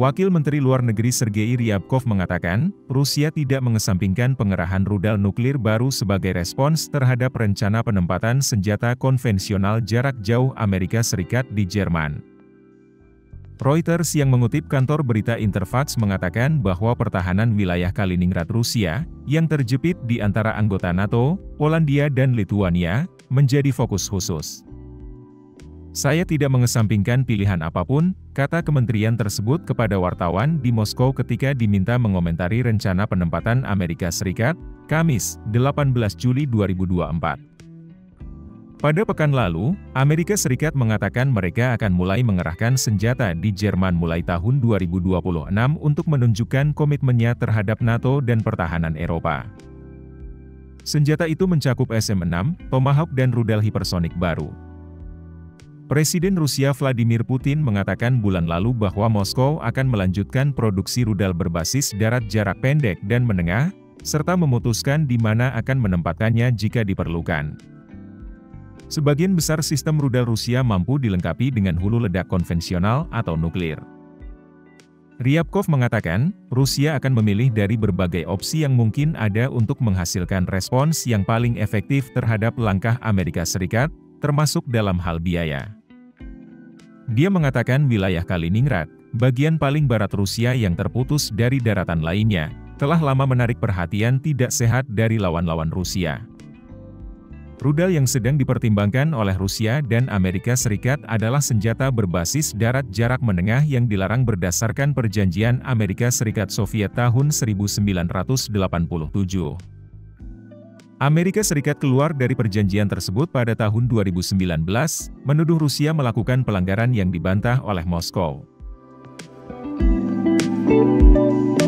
Wakil Menteri Luar Negeri Sergei Ryabkov mengatakan, Rusia tidak mengesampingkan pengerahan rudal nuklir baru sebagai respons terhadap rencana penempatan senjata konvensional jarak jauh Amerika Serikat di Jerman. Reuters yang mengutip kantor berita Interfax mengatakan bahwa pertahanan wilayah Kaliningrad Rusia, yang terjepit di antara anggota NATO, Polandia dan Lituania, menjadi fokus khusus. Saya tidak mengesampingkan pilihan apapun, kata kementerian tersebut kepada wartawan di Moskow ketika diminta mengomentari rencana penempatan Amerika Serikat, Kamis, 18 Juli 2024. Pada pekan lalu, Amerika Serikat mengatakan mereka akan mulai mengerahkan senjata di Jerman mulai tahun 2026 untuk menunjukkan komitmennya terhadap NATO dan pertahanan Eropa. Senjata itu mencakup SM-6, Tomahawk dan rudal hipersonik baru. Presiden Rusia Vladimir Putin mengatakan bulan lalu bahwa Moskow akan melanjutkan produksi rudal berbasis darat jarak pendek dan menengah, serta memutuskan di mana akan menempatkannya jika diperlukan. Sebagian besar sistem rudal Rusia mampu dilengkapi dengan hulu ledak konvensional atau nuklir. Ryabkov mengatakan, Rusia akan memilih dari berbagai opsi yang mungkin ada untuk menghasilkan respons yang paling efektif terhadap langkah Amerika Serikat, termasuk dalam hal biaya. Dia mengatakan wilayah Kaliningrad, bagian paling barat Rusia yang terputus dari daratan lainnya, telah lama menarik perhatian tidak sehat dari lawan-lawan Rusia. Rudal yang sedang dipertimbangkan oleh Rusia dan Amerika Serikat adalah senjata berbasis darat jarak menengah yang dilarang berdasarkan perjanjian Amerika Serikat Soviet tahun 1987. Amerika Serikat keluar dari perjanjian tersebut pada tahun 2019, menuduh Rusia melakukan pelanggaran yang dibantah oleh Moskow.